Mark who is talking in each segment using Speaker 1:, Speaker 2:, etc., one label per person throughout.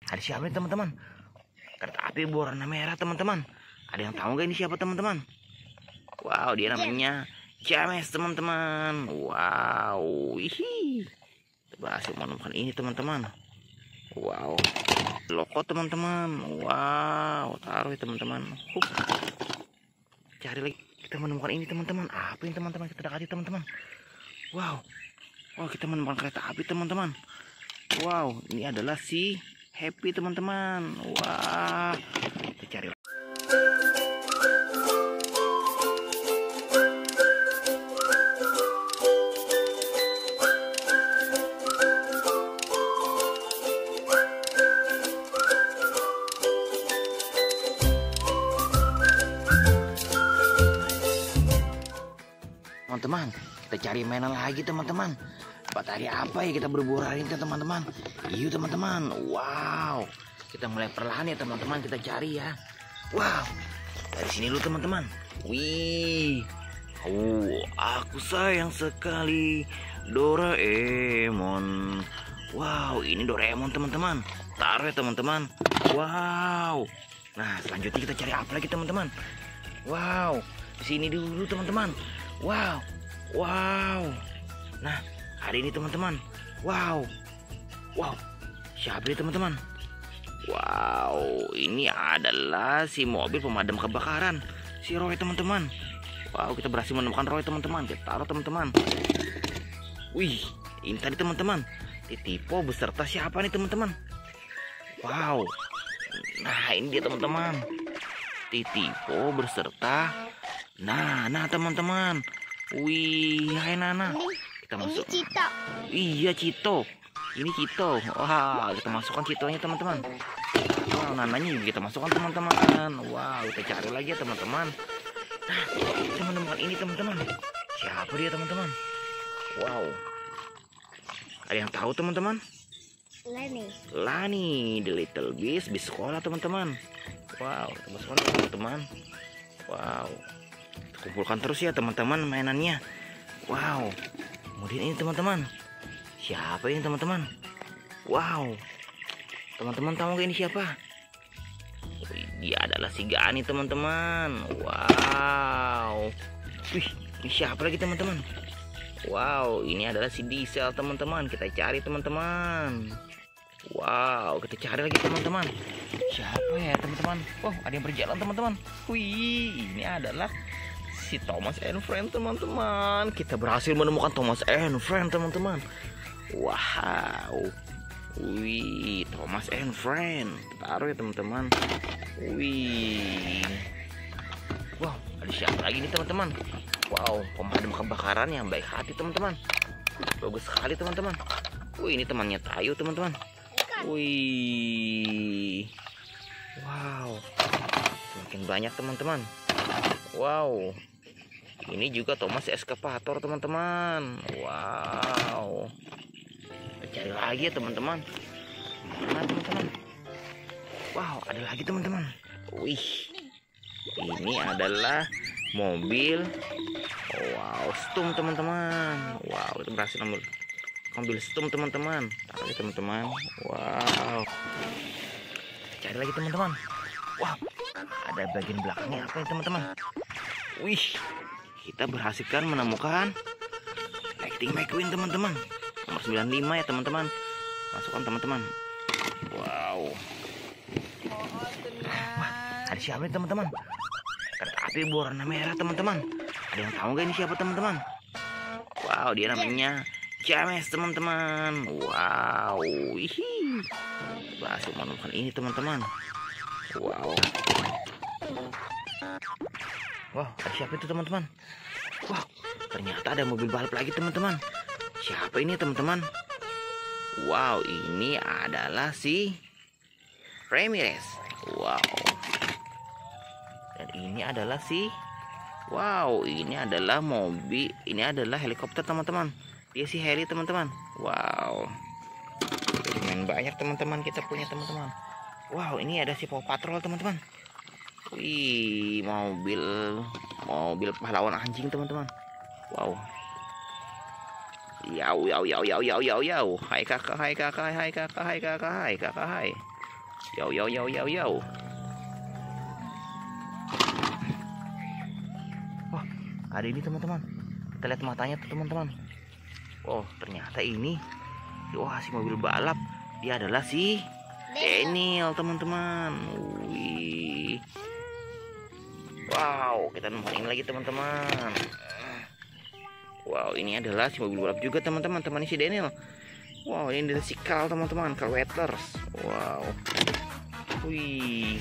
Speaker 1: Ada siapa nih teman-teman? Kereta api berwarna merah teman-teman. Ada yang tahu nggak ini siapa teman-teman? Wow, dia namanya James teman-teman. Wow, hihi. Kita berhasil menemukan ini teman-teman. Wow, loko teman-teman. Wow, taruh ya teman-teman. Cari lagi. Kita menemukan ini teman-teman. Apa ini teman-teman? Kita dekati teman-teman. Wow, wow, kita menemukan kereta api teman-teman. Wow, ini adalah si Happy teman-teman. Wah, kita cari. Teman-teman, kita cari mainan lagi teman-teman. Hari apa ya kita berburu hari ini teman-teman? Yuk teman-teman. Wow, kita mulai perlahan ya teman-teman, kita cari ya. Wow, dari sini dulu teman-teman. Wih, aku sayang sekali Doraemon. Wow, ini Doraemon teman-teman. Taruh ya teman-teman. Wow, nah selanjutnya kita cari apa lagi teman-teman? Wow, di sini dulu teman-teman. Wow, wow. Nah, hari ini teman-teman. Wow, wow. Siapa ini teman-teman? Wow, ini adalah si mobil pemadam kebakaran, si Roy teman-teman. Wow, kita berhasil menemukan Roy teman-teman. Kita taruh teman-teman. Wih, ini tadi teman-teman. Titipo beserta siapa nih teman-teman? Wow. Nah, ini dia teman-teman. Titipo beserta Nah teman-teman. Wih, hai Nana. Kita masuk.
Speaker 2: Ini Cito.
Speaker 1: Iya, Cito. Ini Cito. Wah, kita masukkan Citonya teman-teman. Wow, Nananya juga kita masukkan teman-teman. Wow, kita cari lagi ya teman-teman. Nah, kita menemukan ini teman-teman. Siapa dia teman-teman? Wow. Ada yang tahu teman-teman? Lani, The Little Beast, bis sekolah teman-teman. Wow, kita masukkan teman-teman. Wow. Kumpulkan terus ya teman-teman mainannya. Wow, kemudian ini teman-teman. Siapa ini teman-teman? Wow, teman-teman tahu nggak ini siapa? Dia adalah si Gani teman-teman. Wow, wih, ini siapa lagi teman-teman? Wow, ini adalah si Diesel teman-teman. Kita cari teman-teman. Wow, kita cari lagi teman-teman. Siapa ya teman-teman? Oh, ada yang berjalan teman-teman. Wih, ini adalah si Thomas and Friend teman-teman. Kita berhasil menemukan Thomas and Friend teman-teman. Wow. Wih, Thomas and Friend. Taruh ya teman-teman. Wih. Wow, ada siapa lagi nih teman-teman? Wow, pemadam kebakaran yang baik hati teman-teman. Bagus sekali teman-teman. Wih, ini temannya Tayo teman-teman. Wih. Wow. Semakin banyak teman-teman. Wow. Ini juga Thomas Eskavator teman-teman. Wow. Kita cari lagi ya teman-teman. Mana teman-teman? Wow, ada lagi teman-teman. Wih. Ini adalah mobil. Wow, Stum teman-teman. Wow, itu berhasil ambil mobil Stum teman-teman. Taruh ya teman-teman. Wow. Cari lagi teman-teman. Wow, ada bagian belakangnya apa ya teman-teman? Wih, kita berhasilkan menemukan Lightning McQueen teman-teman. Nomor 95 ya teman-teman. Masukkan teman-teman. Wow. Wah, ada siapa nih teman-teman? Kereta api berwarna merah teman-teman. Ada yang tahu nggak ini siapa teman-teman? Wow, dia namanya James teman-teman. Wow, hihi. Berhasil menemukan ini teman-teman. Wow. Wow, ada siapa itu teman-teman? Wow, ternyata ada mobil balap lagi teman-teman. Siapa ini teman-teman? Wow, ini adalah si Ramirez. Wow. Dan ini adalah si Wow, ini adalah mobil. Ini adalah helikopter teman-teman. Dia si heli teman-teman. Wow. Lumayan banyak teman-teman kita punya teman-teman. Wow, ini ada si Paw Patrol teman-teman. Wih, mobil pahlawan anjing teman-teman. Wow. Yau. Hai kakak, hai kakak, hai kakak, hai kakak, hai. Yo yo yo yo yo. Wah, ada ini teman-teman. Kita lihat matanya tuh teman-teman. Oh, ternyata ini, wah, si mobil balap. Dia adalah si Daniel teman-teman. Wih. Wow, kita nemuin lagi teman-teman. Wow, ini adalah si mobil balap juga teman-teman, temannya si Daniel. Wow, ini adalah si Carl teman-teman, Carl Weathers. Wow. Wih.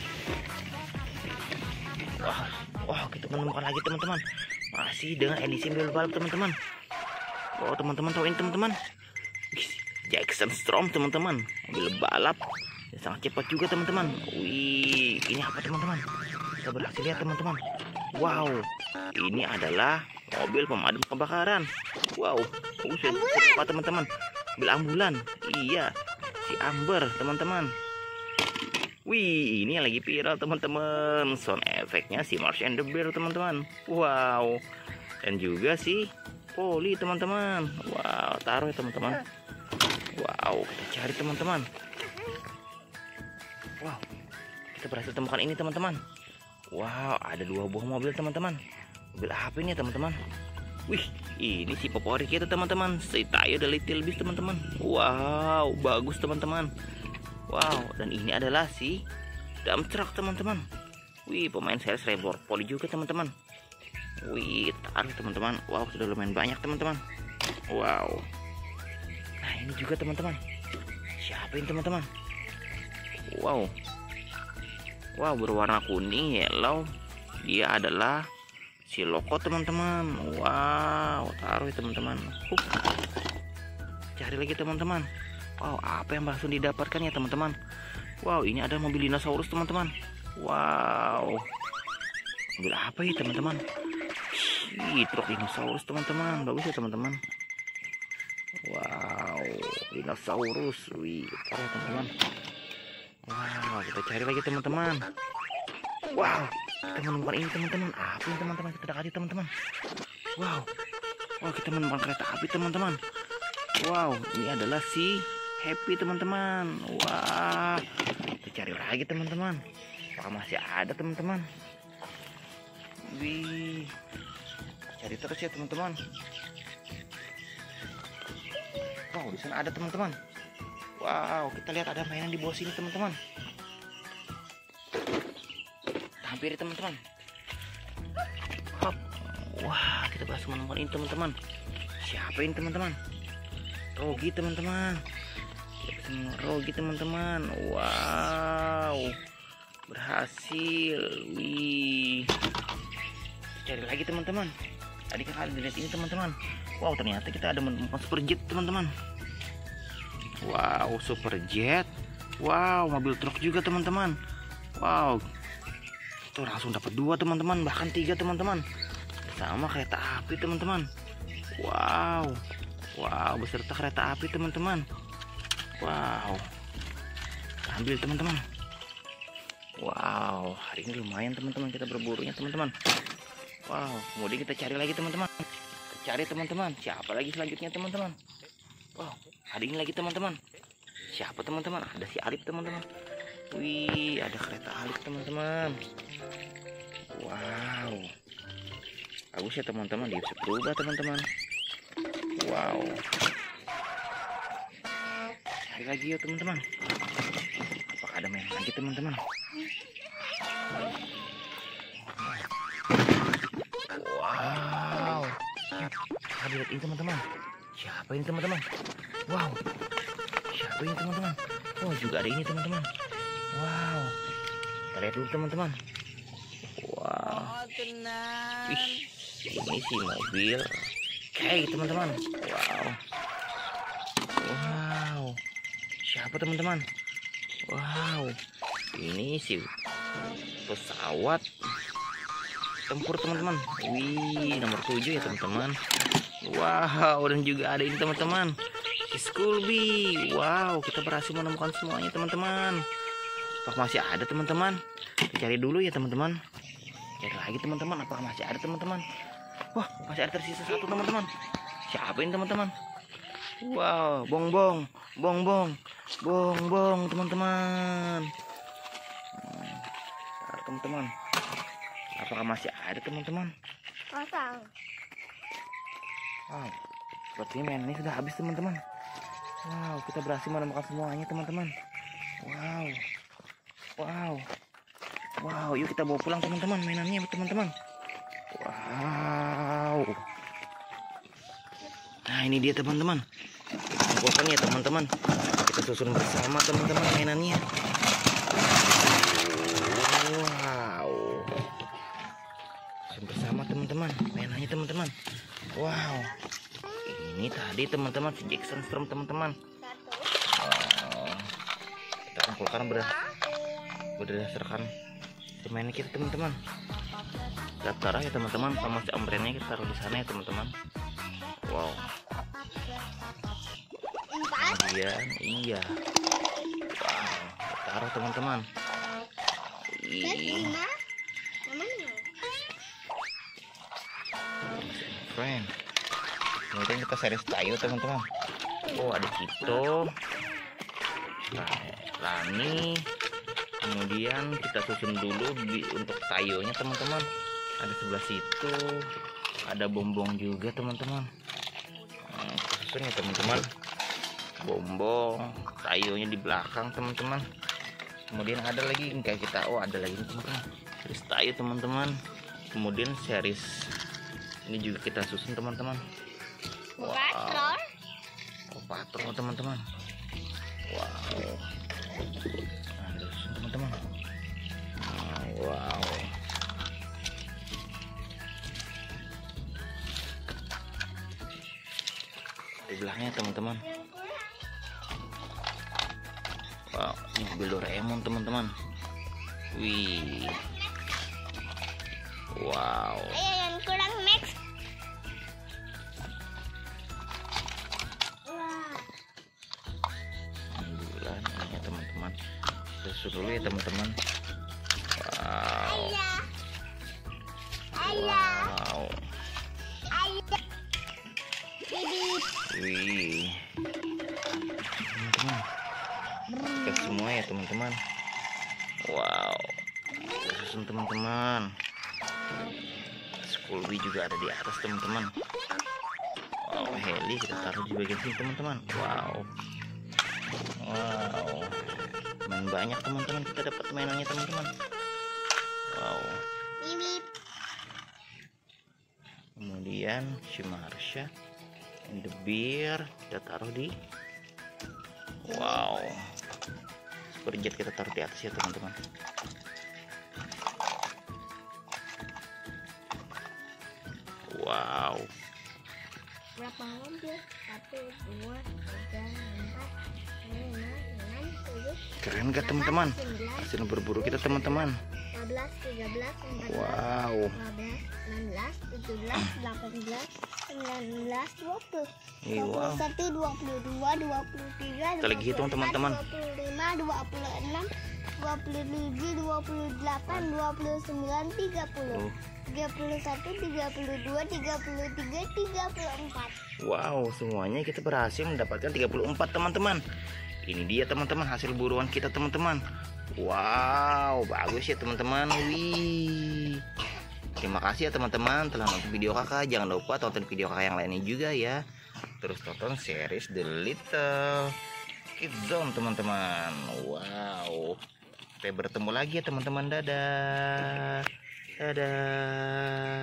Speaker 1: Wah, kita menemukan lagi teman-teman. Masih dengan edisi mobil balap teman-teman. Wow, teman-teman tahu ini teman-teman. Jackson Storm teman-teman, mobil balap. Dia sangat cepat juga teman-teman. Wih, ini apa teman-teman? Kita berhasil lihat teman-teman. Wow, ini adalah mobil pemadam kebakaran. Wow, apa teman-teman? Mobil ambulan. Iya, si Amber teman-teman. Wih, ini yang lagi viral teman-teman. Sound efeknya si Marsh and the Bear teman-teman. Wow, dan juga si Polly teman-teman. Wow, taruh ya teman-teman. Wow, kita cari teman-teman. Wow, kita berhasil temukan ini teman-teman. Wow, ada 2 buah mobil teman-teman. Mobil apa ini teman-teman? Wih, ini si favorit kita teman-teman, si Tayo the Little Beast teman-teman. Wow, bagus teman-teman. Wow, dan ini adalah si dump truck teman-teman. Wih, pemain series Rebor Poli juga teman-teman. Wih, taruh teman-teman. Wow, sudah lumayan banyak teman-teman. Wow. Nah, ini juga teman-teman. Siapa ini teman-teman? Wow. Wow, berwarna kuning, yellow. Dia adalah si Loko teman-teman. Wow, taruh ya teman-teman. Cari lagi teman-teman. Wow, apa yang langsung didapatkan ya teman-teman? Wow, ini ada mobil dinosaurus teman-teman. Wow, mobil apa ya teman-teman? Truk dinosaurus teman-teman. Bagus ya teman-teman. Wow, dinosaurus. Wih, taruh ya teman-teman. Wow, kita cari lagi teman-teman. Wow, kita menemukan ini teman-teman. Apa ini teman-teman? Kita dekati teman-teman. Wow, kita menemukan kereta api teman-teman. Wow, ini adalah si Happy teman-teman. Wah, kita cari lagi teman-teman. Apakah masih ada teman-teman? Wih, cari terus ya teman-teman. Wow, di sana ada teman-teman. Wow, kita lihat ada mainan di bawah sini teman-teman. Hampir teman-teman. Hop. Wah, kita berhasil menemukan ini teman-teman. Siapa ini teman-teman? Rogi teman-teman. Rogi teman-teman. Wow, berhasil. Wih, cari lagi teman-teman. Tadi kan ada lihat ini teman-teman. Wow, ternyata kita ada menemukan Superjet teman-teman. Wow, Superjet. Wow, mobil truk juga teman-teman. Wow, itu langsung dapat 2 teman-teman, bahkan 3 teman-teman. Sama kereta api teman-teman. Wow, beserta kereta api teman-teman. Wow, ambil teman-teman. Wow, hari ini lumayan teman-teman kita berburunya teman-teman. Wow, kemudian kita cari lagi teman-teman. Cari teman-teman, siapa lagi selanjutnya teman-teman? Wow, ada ini lagi teman-teman. Siapa teman-teman? Ada si Alif teman-teman. Wih, ada kereta Alif teman-teman. Wow, bagus ya teman-teman, dia bisa berubah teman-teman. Wow, cari lagi ya teman-teman. Apakah ada mainan lagi teman-teman? Wow, lihat ini teman-teman. Siapa ini teman-teman? Wow, siapa ini teman-teman? Oh, juga ada ini teman-teman. Wow, kita lihat dulu teman-teman. Wow, ih, ini sih mobil kayak teman-teman. Wow, siapa teman-teman? Wow, ini sih pesawat tempur teman-teman. Wih, nomor 7 ya teman-teman. Wow, dan juga ada ini teman-teman, si Scooby. Wow, kita berhasil menemukan semuanya teman-teman. Apakah masih ada teman-teman? Kita cari dulu ya teman-teman. Cari lagi teman-teman, apakah masih ada teman-teman? Wah, masih ada tersisa 1 teman-teman. Siapa ini teman-teman? Wow, bong-bong teman-teman. teman-teman. Apakah masih ada teman-teman?
Speaker 2: Kosong.
Speaker 1: Wow, sepertinya mainan ini sudah habis teman-teman. Wow, kita berhasil menemukan semuanya teman-teman. Wow, wow, wow. Yuk kita bawa pulang teman-teman mainannya teman-teman. Wow. Nah ini dia teman-teman. Kumpulkan ya teman-teman. Kita susun bersama teman-teman mainannya. Wow. Susun bersama teman-teman mainannya teman-teman. Wow. Ini tadi teman-teman si Jackson Storm teman-teman. Kita kumpulkan berdasarkan mainan kita teman-teman. Kita taruh ya teman-teman, sama si ambrennya kita taruh di sana ya teman-teman. Wow. Kemudian iya. Wow, taruh teman-teman. Friend. Kemudian kita series tayo teman-teman. Oh ada Cito, Lani. Kemudian kita susun dulu untuk tayonya teman-teman. Ada sebelah situ. Ada Bombong juga teman-teman. Susun ya teman-teman. Bombong, tayonya di belakang teman-teman. Kemudian ada lagi enggak kita? Oh ada lagi teman-teman. Series tayo teman-teman. Kemudian series ini juga kita susun teman-teman. Wow. Oh, patrol teman-teman. Wow. Nah, susun teman-teman. Wow. Di belakangnya teman-teman. Wow, ini mobil Doraemon teman-teman. Wih. Wow.
Speaker 2: Ayo yang kurang next.
Speaker 1: Alhamdulillah ini ya teman-teman. Susun dulu ya teman-teman. Wow. Wow. Wih. Teman-teman. Ke semua ya teman-teman. Wow. Susun teman-teman. Skulby juga ada di atas teman-teman. Wow, heli kita taruh di bagian sini teman-teman. Wow. Wow. Main banyak teman-teman, kita dapat mainannya teman-teman. Wow. Kemudian si Marsha and the bear kita taruh di. Wow. Superjet kita taruh di atas ya teman-teman. Wow.
Speaker 2: Berapa mobil? 1, 2, 3, 4, 5, 6, 7.
Speaker 1: Keren gak teman-teman? Hasil berburu kita teman-teman.
Speaker 2: 15, 13, 14,
Speaker 1: Wow.
Speaker 2: 15, 16, 17, 18, 19, 20.
Speaker 1: Ih, wow.
Speaker 2: 21, 22, 23,
Speaker 1: Kita lagi hitung teman-teman.
Speaker 2: 25, 26, 27, 28, 29, 30. 31, 32, 33, 34.
Speaker 1: Wow, semuanya kita berhasil mendapatkan 34 teman-teman. Ini dia teman-teman hasil buruan kita teman-teman. Wow, bagus ya teman-teman. Wih. Terima kasih ya teman-teman telah nonton video kakak. Jangan lupa tonton video kakak yang lainnya juga ya. Terus tonton series The Little Kid Zone teman-teman. Wow. Sampai bertemu lagi ya teman-teman. Dadah. Dadah.